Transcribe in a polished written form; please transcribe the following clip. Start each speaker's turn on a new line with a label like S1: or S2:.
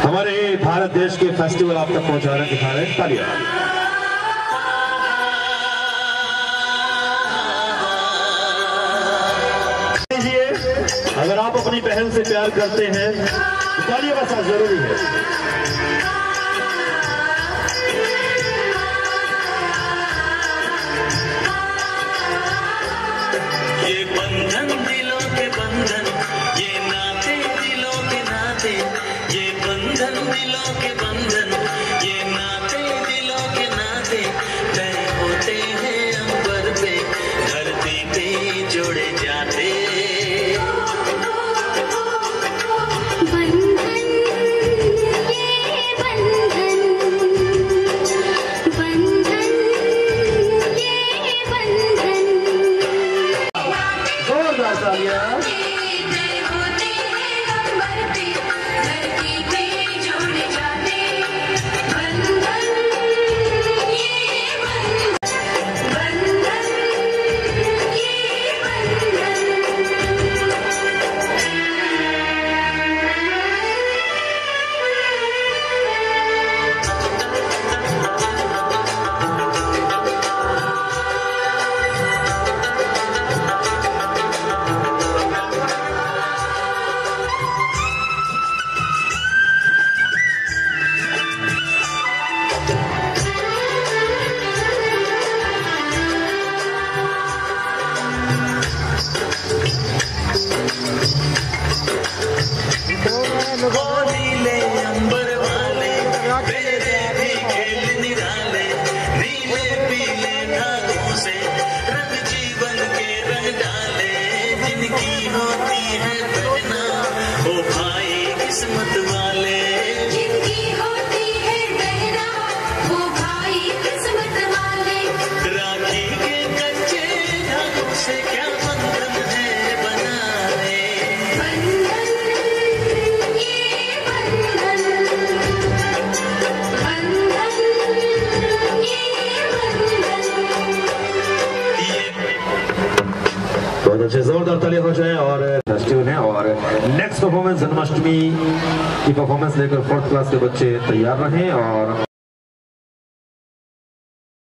S1: हमारे भारत देश के फेस्टिवल आप तक पहुंचा रहे दिखा रहे हैं। तालियां। अगर आप अपनी बहन से प्यार करते हैं तो तालियों का साथ जरूरी है।
S2: ये बंधन दिलों के बंधन, ये नाते दिलों के नाते, ये बंधन दिलों के बंधन, ये नाते दिलों के नाते तय होते हैं अंबर पे, धरती पे जोड़े जाते। नीले अंबर वाले तेरे भी खेल निराले, नीले पीले धागों से रंग जीवन के रंग डाले, जिनकी होती है बहना ओ भाई किस्मत वाले,
S3: जिनकी होती है बहना वो भाई किस्मत वाले।
S2: राखी के कच्चे धागों से क्या बंधन है बनाए,
S3: बंधन ये बंधन, बंधन ये बंधन।
S1: बहुत अच्छे जोरदार तालियां हो जाए। और फेस्टिवल है और नेक्स्ट परफॉर्मेंस जन्माष्टमी की परफॉर्मेंस लेकर 4th क्लास के बच्चे तैयार रहें। और